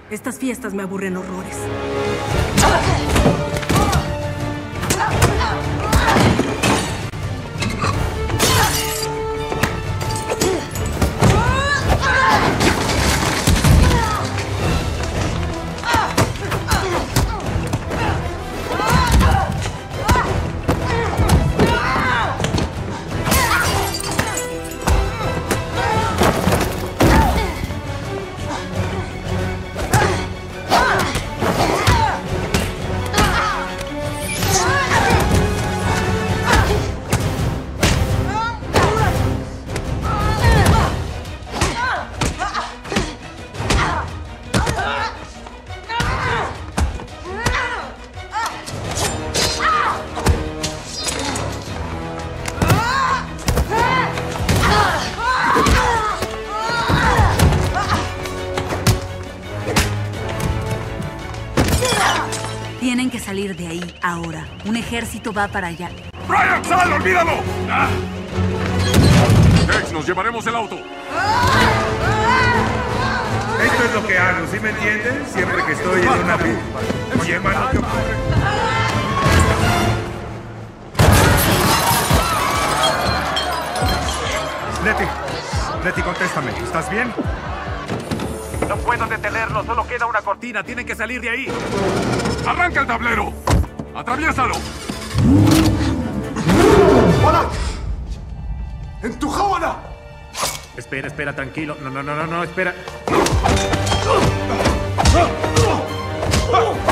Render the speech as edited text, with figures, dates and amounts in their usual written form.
Estas fiestas me aburren horrores. Tienen que salir de ahí ahora. Un ejército va para allá. ¡Brian, sal! ¡Olvídalo! Tex, nos llevaremos el auto. Esto es lo que hago, ¿sí me entienden? Siempre que estoy en una luz. Oye, hermano, ¿qué ocurre? Letty, contéstame. ¿Estás bien? No puedo detenerlo, solo queda una cortina. Tienen que salir de ahí. ¡Arranca el tablero! ¡Atraviésalo! ¡Hola! ¡En tu jaula! Espera, tranquilo. No, espera.